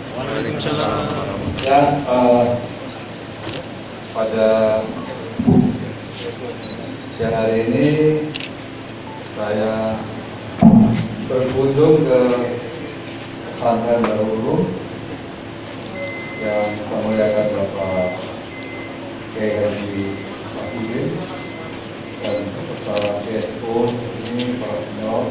Waalaikumsalam. Ya, pada siang hari ini saya berkunjung ke pesantren Darul Ulum yang saya muliakan Bapak Kiai Haji Mahmudin dan beserta CSO ini para senior.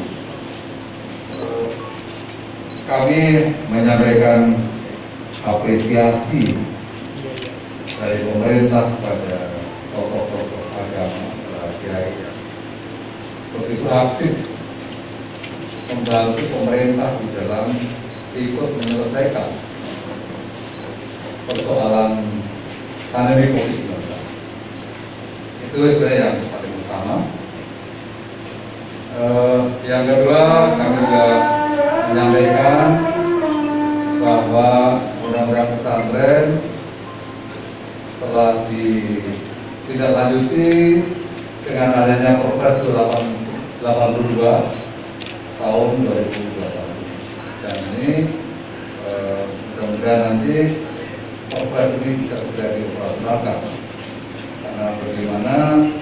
Kami menyampaikan apresiasi dari pemerintah kepada tokoh-tokoh agama, para kiai yang begitu aktif membantu pemerintah di dalam ikut menyelesaikan persoalan pandemi COVID-19. Itu sebenarnya yang paling utama. Yang kedua, kami juga menyampaikan bahwa undang-undang pesantren telah ditindaklanjuti dengan adanya Perpres 82 tahun 2021. Dan ini mudah-mudahan nanti Perpres ini bisa segera dioperasionalkan, karena bagaimana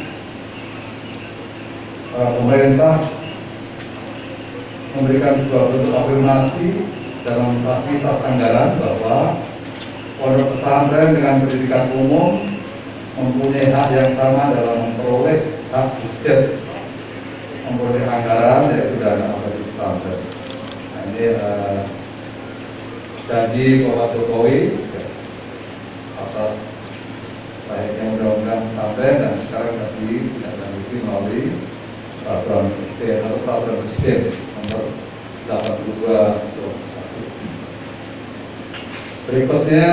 pemerintah memberikan sebuah bentuk afirmasi dalam fasilitas anggaran bahwa pondok pesantren dengan pendidikan umum mempunyai hak yang sama dalam memperoleh hak budget, memperoleh anggaran, yaitu dana bagi pesantren. Nah, ini janji Bapak Jokowi atas baiknya undang-undang pesantren, dan sekarang tadi tidak lanjuti melalui peraturan presiden atau peraturan presiden nomor 82/2021. Berikutnya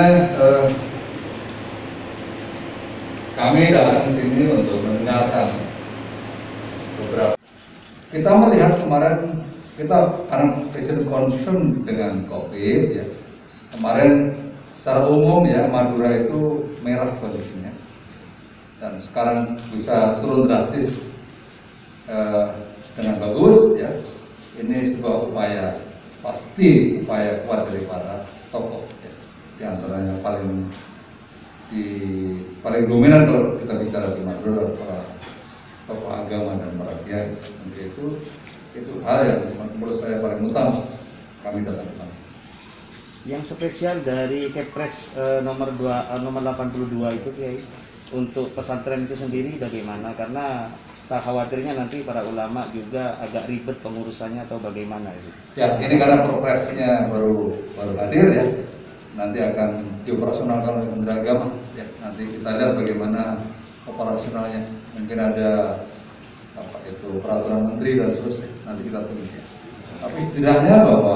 kami datang ke sini untuk mendengarkan beberapa. Kita melihat kemarin kita karena presiden concern dengan COVID ya. Kemarin secara umum ya Madura itu merah kondisinya, dan sekarang bisa turun drastis dengan bagus ya. Ini sebuah upaya, pasti upaya kuat dari para tokoh ya. Di antaranya paling dominan kalau kita bicara di Madura para tokoh agama dan para kiai. Itu hal yang menurut saya paling utama kami datang ke sana. Yang spesial dari Kepres nomor 82 itu Kiai, untuk pesantren itu sendiri bagaimana? Karena tak khawatirnya nanti para ulama juga agak ribet pengurusannya atau bagaimana itu? Ya, ini karena Perpresnya baru hadir ya. Nanti akan dioperasionalkan oleh Kementerian Agama. Ya, nanti kita lihat bagaimana operasionalnya. Mungkin ada peraturan menteri dan seterusnya. Nanti kita tunggu. Tapi setidaknya bahwa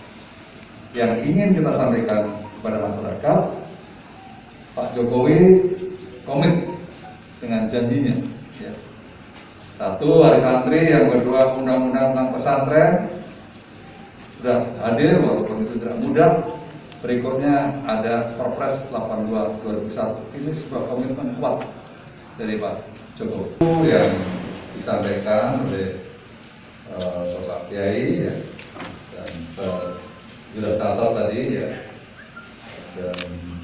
yang ingin kita sampaikan kepada masyarakat, Pak Jokowi komit dengan janjinya. Ya. Satu, hari santri. Yang kedua, undang-undang tentang pesantren sudah hadir walaupun itu tidak mudah. Berikutnya ada Perpres 82/2021. Ini sebuah komitmen kuat dari Pak Jokowi yang disampaikan oleh Bapak Kiai ya, dan sudah tahu tadi ya, dan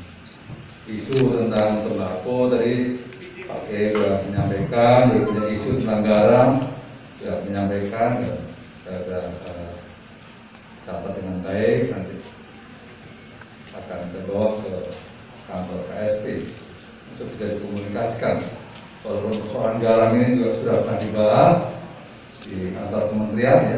isu tentang tembakau tadi Pak Kiai sudah menyampaikan, berikutnya isu tentang garam sudah menyampaikan, dan saya sudah catat dengan baik, nanti akan saya bawa ke kantor KSP untuk bisa dikomunikasikan. Walaupun persoalan garam ini juga sudah pernah dibahas di antar kementerian ya,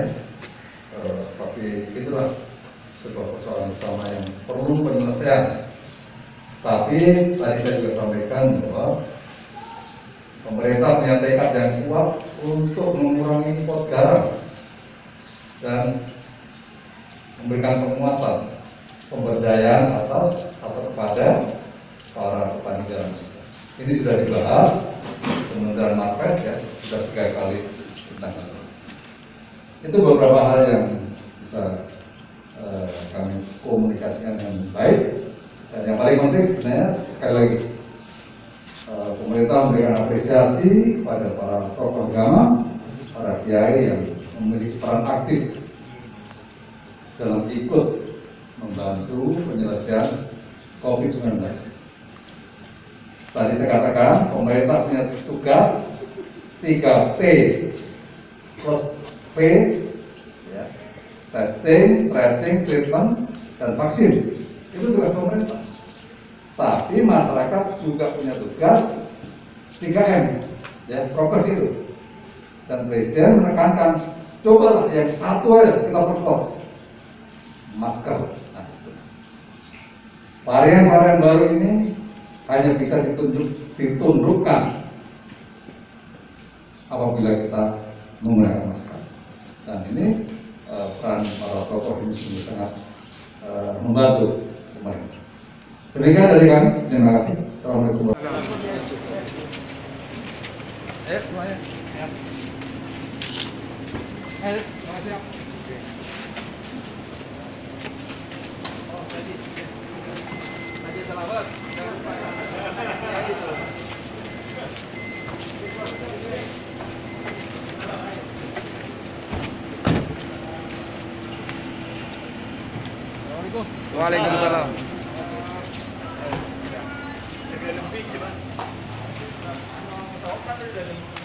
tapi itulah sebuah persoalan bersama yang perlu penyelesaian. Tapi tadi saya juga sampaikan bahwa pemerintah punya tekad yang kuat untuk mengurangi impor garam dan memberikan penguatan pemberdayaan atas atau kepada para petani garam. Ini sudah dibahas Kementerian Marpes ya, sudah 3 kali tentang itu. Beberapa hal yang bisa kami komunikasikan dengan baik, dan yang paling penting sebenarnya sekali lagi pemerintah memberikan apresiasi kepada para tokoh agama, para kiai yang memiliki peran aktif dalam ikut membantu penyelesaian COVID-19. Tadi saya katakan pemerintah punya tugas 3T plus P, ya, testing, tracing, treatment, dan vaksin. Itu tugas pemerintah. Tapi masyarakat juga punya tugas 3M, ya, prokes itu. Dan Presiden menekankan, cobalah yang satu aja kita perkuat, masker. Nah, varian-varian baru ini hanya bisa ditundukkan apabila kita menggunakan masker. Dan ini peran para tokoh ini sungguh sangat membantu pemerintah. Demikian dari kami. Terima kasih. Assalamualaikum warahmatullahi wabarakatuh. Ayo semuanya. Ayo, siap. Tadi selamat. Waalaikumsalam. Lebih coba.